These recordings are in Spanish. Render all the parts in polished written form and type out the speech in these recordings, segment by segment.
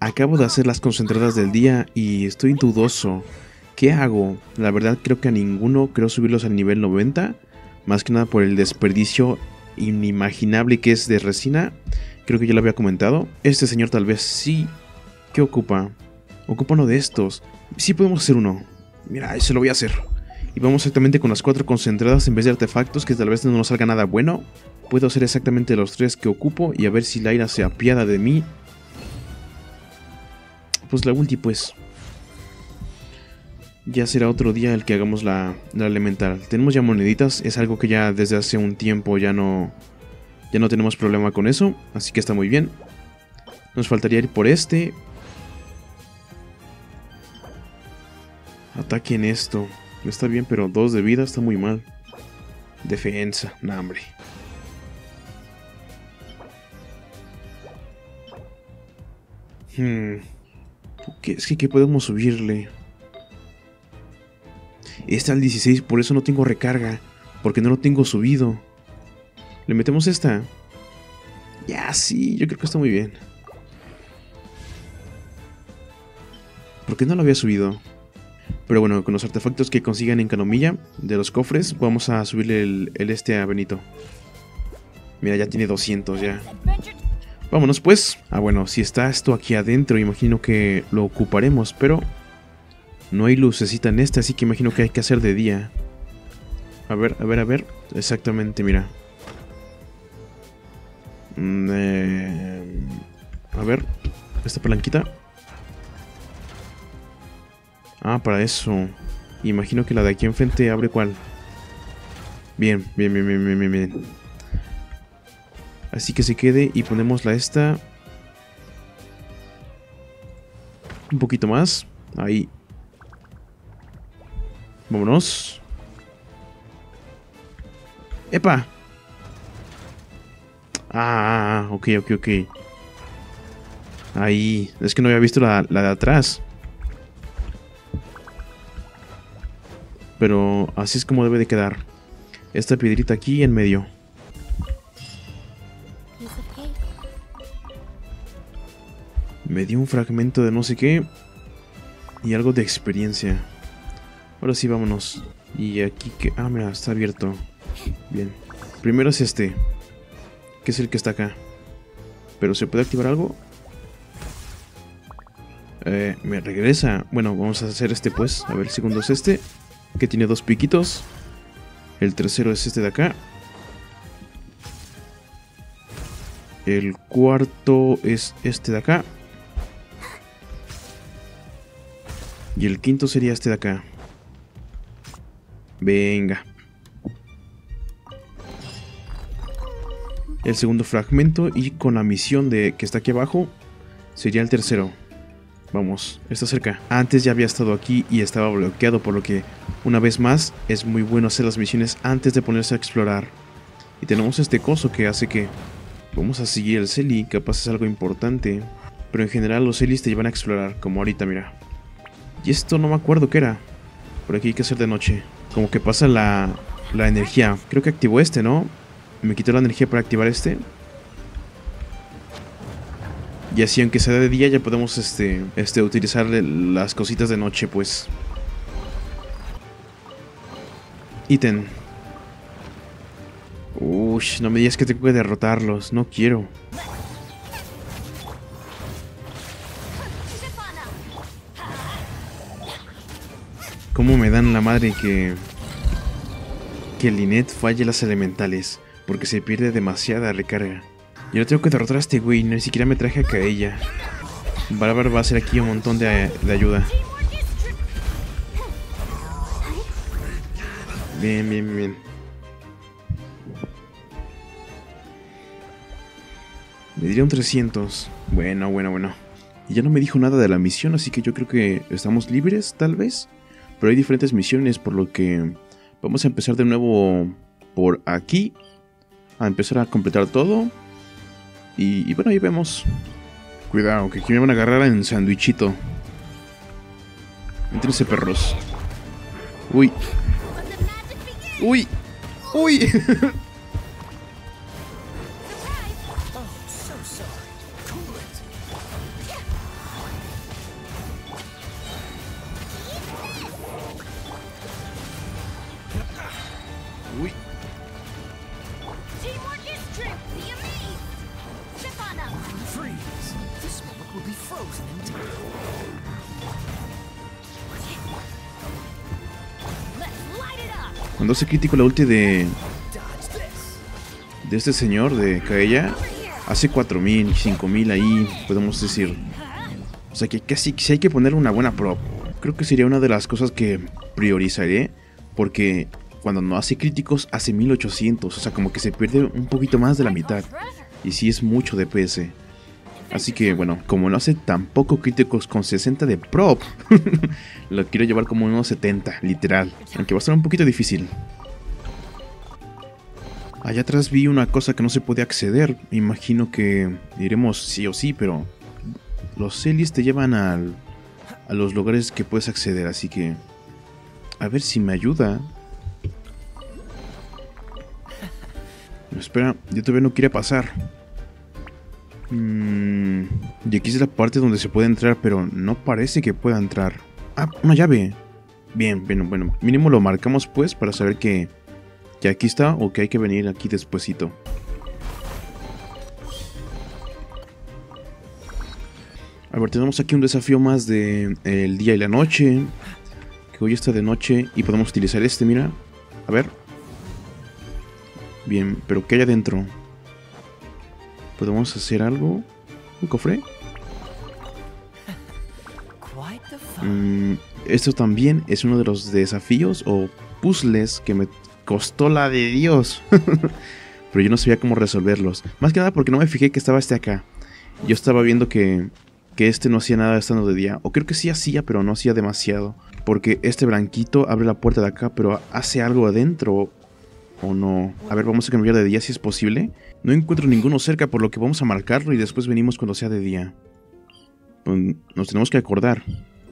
Acabo de hacer las concentradas del día y estoy dudoso. ¿Qué hago? La verdad creo que a ninguno. Creo subirlos al nivel 90. Más que nada por el desperdicio inimaginable que es de resina. Creo que ya lo había comentado. Este señor tal vez sí. ¿Qué ocupa? Ocupa uno de estos. Sí podemos hacer uno. Mira, eso lo voy a hacer. Y vamos exactamente con las 4 concentradas en vez de artefactos, que tal vez no nos salga nada bueno. Puedo hacer exactamente los 3 que ocupo y a ver si Lyra se apiada de mí. Pues la ulti pues. Ya será otro día el que hagamos la elemental. Tenemos ya moneditas, es algo que ya desde hace un tiempo ya no tenemos problema con eso. Así que está muy bien. Nos faltaría ir por este. Ataquen esto. Está bien, pero 2 de vida está muy mal. Defensa, nah, hombre. ¿Qué podemos subirle? Está al 16, por eso no tengo recarga. Porque no lo tengo subido. ¿Le metemos esta? Ya, sí, yo creo que está muy bien. ¿Por qué no lo había subido? Pero bueno, con los artefactos que consigan en Canomilla de los cofres, vamos a subirle el este a Benito. Mira, ya tiene 200 ya. Vámonos pues. Ah, bueno, si está esto aquí adentro, imagino que lo ocuparemos, pero no hay lucecita en este, así que imagino que hay que hacer de día. A ver, a ver, a ver. Exactamente, mira. A ver, esta palanquita. Ah, para eso. Imagino que la de aquí enfrente abre cuál. Bien, bien, bien, bien, bien, bien, bien. Así que se quede y ponemos la esta. Un poquito más. Ahí. Vámonos. ¡Epa! Ok, ok, ok. Ahí. Es que no había visto la de atrás. Pero así es como debe de quedar. Esta piedrita aquí en medio. Me dio un fragmento de no sé qué. Y algo de experiencia. Ahora sí, vámonos. Y aquí que... Ah, mira, está abierto. Bien. Primero es este. Que es el que está acá. Pero ¿se puede activar algo? Me regresa. Bueno, vamos a hacer este pues. A ver, el segundo es este. Que tiene 2 piquitos. El tercero es este de acá. El cuarto es este de acá. Y el quinto sería este de acá. Venga. El segundo fragmento y con la misión de que está aquí abajo sería el tercero. Vamos, está cerca. Antes ya había estado aquí y estaba bloqueado, por lo que una vez más es muy bueno hacer las misiones antes de ponerse a explorar. Y tenemos este coso que hace que vamos a seguir el Celi, capaz es algo importante. Pero en general los Celis te llevan a explorar, como ahorita, mira. Y esto no me acuerdo qué era. Por aquí hay que hacer de noche. Como que pasa la energía. Creo que activó este, ¿no? Me quitó la energía para activar este. Y así, aunque sea de día, ya podemos utilizar las cositas de noche, pues. Ítem. Uy, no me digas que tengo que derrotarlos. No quiero. ¿Cómo me dan la madre que Lynette falle las elementales? Porque se pierde demasiada recarga. Yo no tengo que derrotar a este güey, ni siquiera me traje a Kaeya. Bárbaro va a hacer aquí un montón de ayuda. Bien, bien, bien. Me diría un 300. Bueno, bueno, bueno. Y ya no me dijo nada de la misión, así que yo creo que estamos libres, tal vez. Pero hay diferentes misiones, por lo que vamos a empezar de nuevo por aquí. A empezar a completar todo. Y bueno, ahí vemos. Cuidado, que aquí me van a agarrar en sandwichito. Entrense, perros. Uy. Uy. Uy. Cuando hace crítico la ulti de este señor, de Kaeya, hace 4000, 5000 ahí, podemos decir. O sea que casi si hay que poner una buena prop. Creo que sería una de las cosas que priorizaré, porque cuando no hace críticos hace 1800, o sea como que se pierde un poquito más de la mitad. Y sí es mucho DPS. Así que bueno, como no hace tampoco críticos con 60 de prop, lo quiero llevar como unos 70, literal. Aunque va a ser un poquito difícil. Allá atrás vi una cosa que no se puede acceder. Me imagino que iremos sí o sí, pero los Celis te llevan a los lugares que puedes acceder, así que a ver si me ayuda. Espera, yo todavía no quiero pasar. Y aquí es la parte donde se puede entrar, pero no parece que pueda entrar. Ah, una llave. Bien, bueno, mínimo lo marcamos pues para saber que aquí está o que hay que venir aquí despuesito. A ver, tenemos aquí un desafío más de el día y la noche. Que hoy está de noche y podemos utilizar este, mira. A ver. Bien, pero ¿qué hay adentro? ¿Podemos hacer algo? ¿Un cofre? Esto también es uno de los desafíos o puzzles que me costó la de Dios. Pero yo no sabía cómo resolverlos. Más que nada porque no me fijé que estaba este acá. Yo estaba viendo que este no hacía nada estando de día. O creo que sí hacía, pero no hacía demasiado. Porque este blanquito abre la puerta de acá, pero ¿hace algo adentro o no? A ver, vamos a cambiar de día si es posible. No encuentro ninguno cerca, por lo que vamos a marcarlo y después venimos cuando sea de día. Nos tenemos que acordar.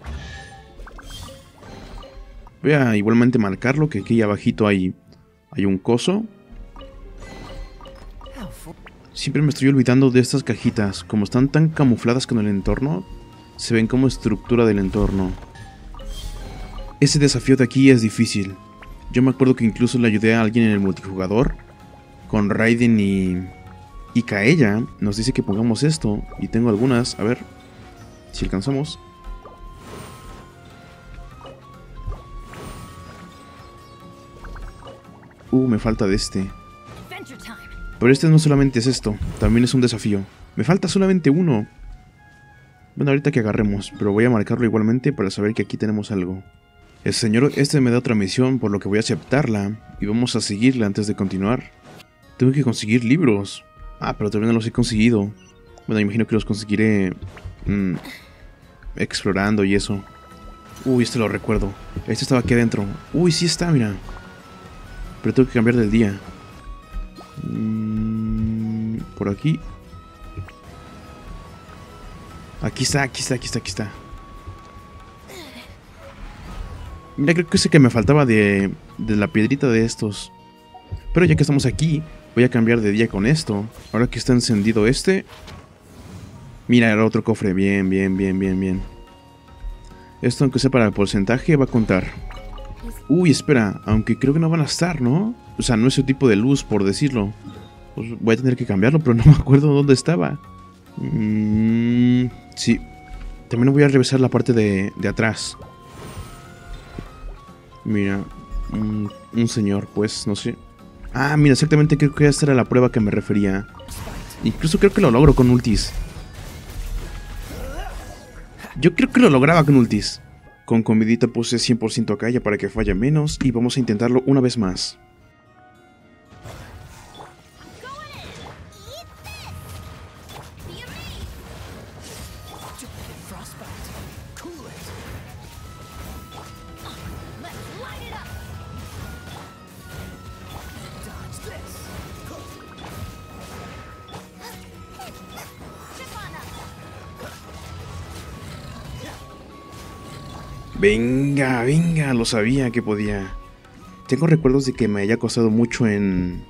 Voy a igualmente marcarlo, que aquí abajito hay un coso. Siempre me estoy olvidando de estas cajitas. Como están tan camufladas con el entorno, se ven como estructura del entorno. Ese desafío de aquí es difícil. Yo me acuerdo que incluso le ayudé a alguien en el multijugador. Con Raiden y Kaeya. Nos dice que pongamos esto. Y tengo algunas. A ver si alcanzamos. Me falta de este. Pero este no solamente es esto. También es un desafío. Me falta solamente uno. Bueno, ahorita que agarremos. Pero voy a marcarlo igualmente para saber que aquí tenemos algo. El señor este me da otra misión, por lo que voy a aceptarla. Y vamos a seguirla antes de continuar. Tengo que conseguir libros. Ah, pero todavía no los he conseguido. Bueno, imagino que los conseguiré explorando y eso. Uy, este lo recuerdo. Este estaba aquí adentro. Uy, sí está, mira. Pero tengo que cambiar del día. Por aquí. Aquí está. Mira, creo que ese que me faltaba de la piedrita de estos. Pero ya que estamos aquí, voy a cambiar de día con esto. Ahora que está encendido este. Mira, era otro cofre. Bien. Esto, aunque sea para el porcentaje, va a contar. Uy, espera, aunque creo que no van a estar, ¿no? O sea, no es ese tipo de luz, por decirlo. Pues voy a tener que cambiarlo, pero no me acuerdo dónde estaba. Sí. También voy a revisar la parte de atrás. Mira, un señor, pues, no sé. Ah, mira, exactamente creo que esta era la prueba que me refería. Incluso creo que lo logro con ultis. Yo creo que lo lograba con ultis. Con comidita puse 100% acá ya para que falle menos. Y vamos a intentarlo una vez más. Venga, lo sabía que podía. Tengo recuerdos de que me haya costado mucho en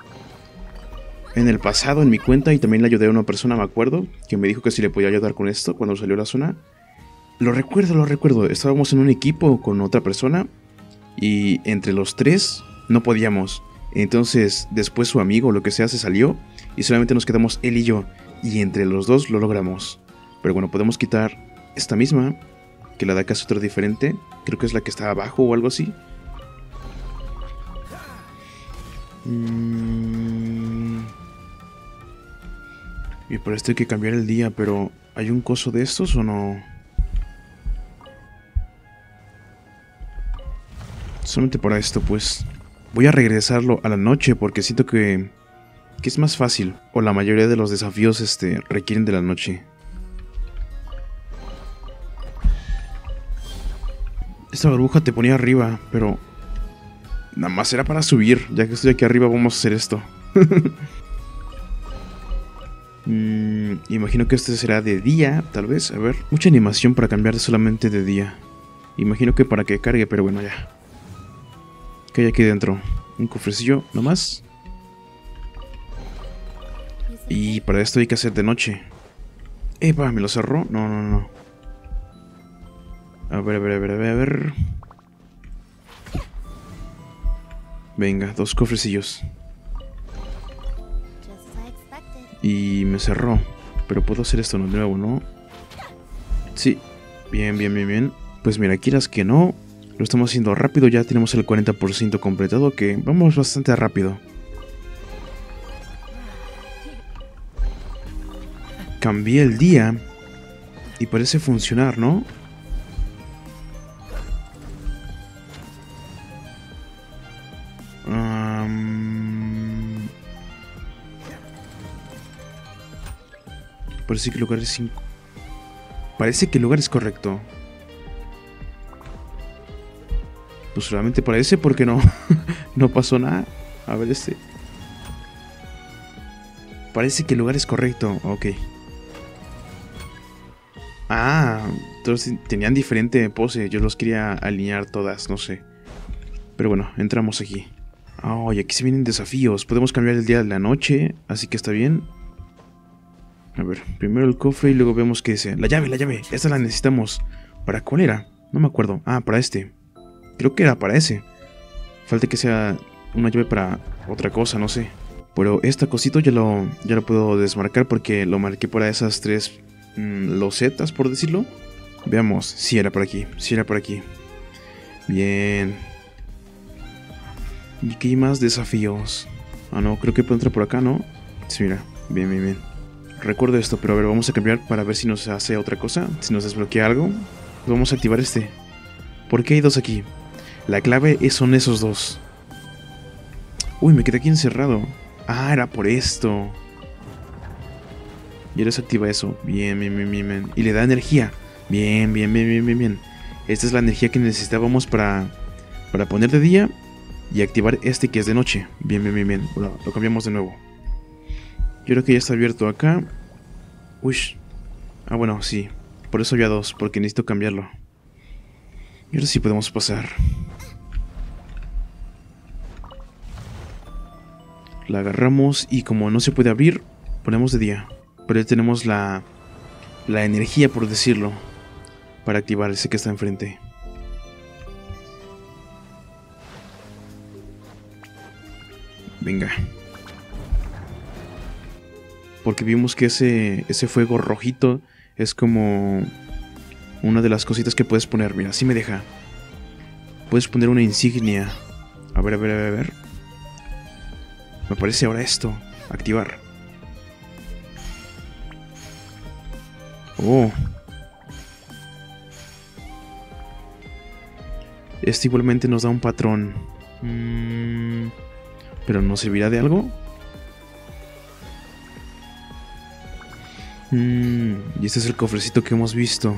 el pasado, en mi cuenta, y también le ayudé a una persona, me acuerdo, que me dijo que si le podía ayudar con esto cuando salió la zona. Lo recuerdo. Estábamos en un equipo con otra persona y entre los tres no podíamos. Entonces, después su amigo o lo que sea se salió y solamente nos quedamos él y yo. Y entre los dos lo logramos. Pero bueno, podemos quitar esta misma, que la de acá es otra diferente. Creo que es la que está abajo o algo así. Y por esto hay que cambiar el día, pero ¿hay un coso de estos o no? Solamente para esto, pues. Voy a regresarlo a la noche porque siento que es más fácil. O la mayoría de los desafíos requieren de la noche. Esta burbuja te ponía arriba, pero nada más era para subir. Ya que estoy aquí arriba vamos a hacer esto. Imagino que este será de día, tal vez. A ver, mucha animación para cambiar solamente de día. Imagino que para que cargue, pero bueno, ya. ¿Qué hay aquí dentro? Un cofrecillo nomás. Y para esto hay que hacer de noche. ¡Epa! ¿Me lo cerró? No, no, no. A ver. Venga, 2 cofrecillos. Y me cerró. Pero puedo hacer esto de nuevo, ¿no? Sí. Bien. Pues mira, quieras que no, lo estamos haciendo rápido. Ya tenemos el 40% completado, que vamos bastante rápido. Cambié el día y parece funcionar, ¿no? Parece que el lugar es 5. Parece que el lugar es correcto. Pues realmente parece porque no no pasó nada. A ver Parece que el lugar es correcto. Ok. Ah, todos tenían diferente pose. Yo los quería alinear todas, no sé. Pero bueno, entramos aquí. Oh, y aquí se vienen desafíos. Podemos cambiar el día de la noche, así que está bien. A ver, primero el cofre y luego vemos qué dice. La llave. Esta la necesitamos. ¿Para cuál era? No me acuerdo. Ah, para este. Creo que era para ese. Falta que sea una llave para otra cosa, no sé. Pero esta cosito ya lo puedo desmarcar porque lo marqué para esas 3 losetas, por decirlo. Veamos. Sí era por aquí. Bien. ¿Y qué hay más desafíos? Ah, no, creo que puedo entrar por acá, ¿no? Sí, mira. Bien. Recuerdo esto, pero a ver, vamos a cambiar para ver si nos hace otra cosa. Si nos desbloquea algo. Vamos a activar este. ¿Por qué hay 2 aquí? La clave son esos 2. Uy, me quedé aquí encerrado. Ah, era por esto. Y ahora se activa eso. Bien. Y le da energía. Bien. Esta es la energía que necesitábamos para poner de día y activar este que es de noche. Bien. Bueno, lo cambiamos de nuevo. Yo creo que ya está abierto acá. Uy. Ah, bueno, sí. Por eso había 2, porque necesito cambiarlo. Y ahora sí podemos pasar. La agarramos y como no se puede abrir, ponemos de día. Pero ya tenemos la energía, por decirlo, para activar ese que está enfrente. Venga. Porque vimos que ese fuego rojito es como una de las cositas que puedes poner. Mira, así me deja. Puedes poner una insignia. A ver. Me parece ahora esto. Activar. Oh. Este igualmente nos da un patrón. ¿Pero nos servirá de algo? Y este es el cofrecito que hemos visto.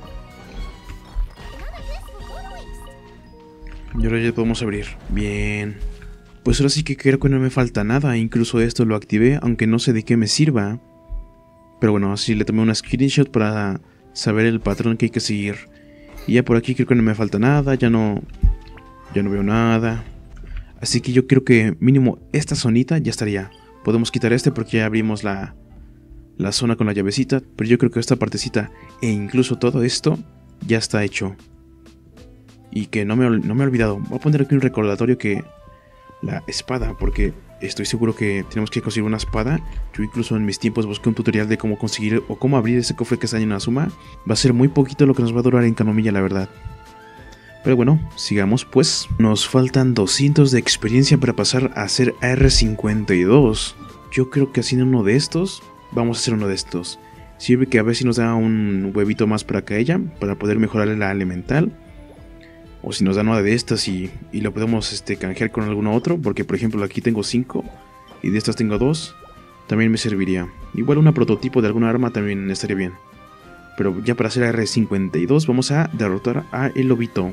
Y ahora ya podemos abrir. Bien. Pues ahora sí que creo que no me falta nada. Incluso esto lo activé, aunque no sé de qué me sirva. Pero bueno, así le tomé una screenshot para saber el patrón que hay que seguir. Y ya por aquí creo que no me falta nada. Ya no veo nada. Así que yo creo que mínimo esta zonita ya estaría. Podemos quitar este porque ya abrimos la zona con la llavecita. Pero yo creo que esta partecita e incluso todo esto ya está hecho. Y que no me he olvidado. Voy a poner aquí un recordatorio que la espada, porque estoy seguro que tenemos que conseguir una espada. Yo incluso en mis tiempos busqué un tutorial de cómo conseguir o cómo abrir ese cofre que está en Inazuma. Va a ser muy poquito lo que nos va a durar en Kanomiya, la verdad. Pero bueno, sigamos pues. Nos faltan 200 de experiencia para pasar a hacer AR52. Yo creo que haciendo uno de estos, vamos a hacer uno de estos. Sirve que a ver si nos da un huevito más para Kaeya, para poder mejorarle la elemental. O si nos da una de estas y lo podemos canjear con alguno otro. Porque por ejemplo aquí tengo 5 y de estas tengo 2. También me serviría. Igual una prototipo de alguna arma también estaría bien. Pero ya para hacer AR52 vamos a derrotar a el lobito.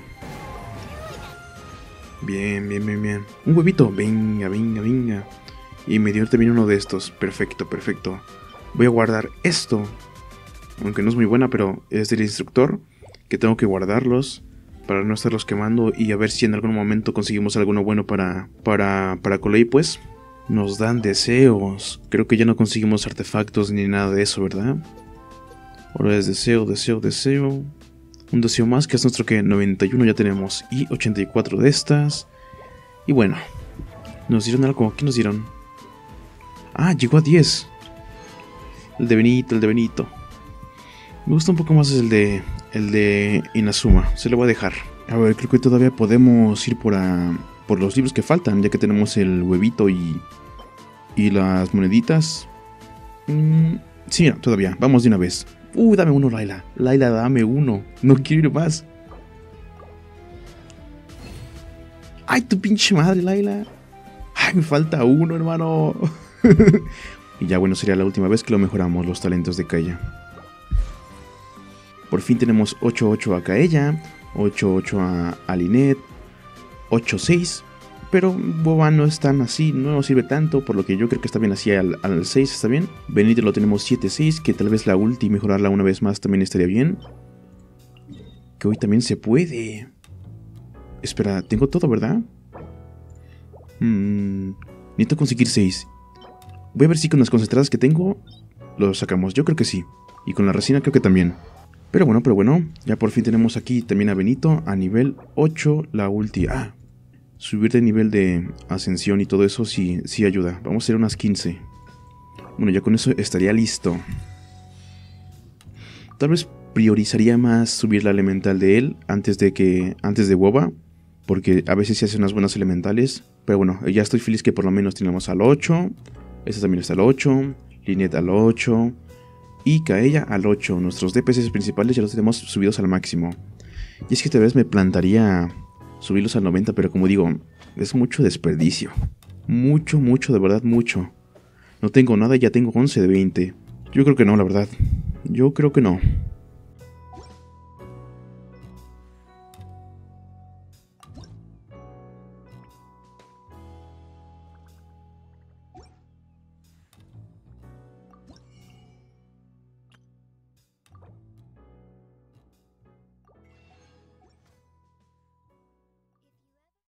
Bien, bien, bien, bien. Un huevito. Venga, venga, venga. Y me dio también uno de estos. Perfecto, perfecto. Voy a guardar esto. Aunque no es muy buena, pero es del instructor. Que tengo que guardarlos para no estarlos quemando. Y a ver si en algún momento conseguimos alguno bueno para Colei, pues. Nos dan deseos. Creo que ya no conseguimos artefactos ni nada de eso, ¿verdad? Ahora es deseo, deseo, deseo. Un deseo más, que es nuestro que 91 ya tenemos. Y 84 de estas. Y bueno. Nos dieron algo. ¿Qué nos dieron? Ah, llegó a 10. El de Benito, el de Benito. Me gusta un poco más el de Inazuma. Se lo voy a dejar. A ver, creo que todavía podemos ir por los libros que faltan. Ya que tenemos el huevito y las moneditas. Sí, no, todavía. Vamos de una vez. Dame uno, Layla. Layla, dame uno. No quiero ir más. Ay, tu pinche madre, Layla. Ay, me falta uno, hermano. Y ya, bueno, sería la última vez que lo mejoramos, los talentos de Kaeya. Por fin tenemos 8-8 a Kaeya, 8-8 a Lynette, 8-6. Pero Boba no es tan así, no nos sirve tanto, por lo que yo creo que está bien así al 6, está bien. Benito lo tenemos 7-6, que tal vez la ulti mejorarla una vez más también estaría bien. Que hoy también se puede. Espera, tengo todo, ¿verdad? Necesito conseguir 6. Voy a ver si con las concentradas que tengo lo sacamos, yo creo que sí. Y con la resina creo que también. Pero bueno, ya por fin tenemos aquí también a Benito a nivel 8, la ulti. Subir de nivel de ascensión y todo eso sí ayuda. Vamos a hacer unas 15. Bueno, ya con eso estaría listo. Tal vez priorizaría más subir la elemental de él antes de Boba. Porque a veces se hacen unas buenas elementales. Pero bueno, ya estoy feliz que por lo menos tenemos al 8. Esta también está al 8. Lynette al 8. Y Kaeya al 8. Nuestros DPS principales ya los tenemos subidos al máximo. Y es que tal vez me plantaría subirlos al 90, pero como digo, es mucho desperdicio. Mucho, de verdad, mucho. No tengo nada y ya tengo 11 de 20. Yo creo que no, la verdad. Yo creo que no.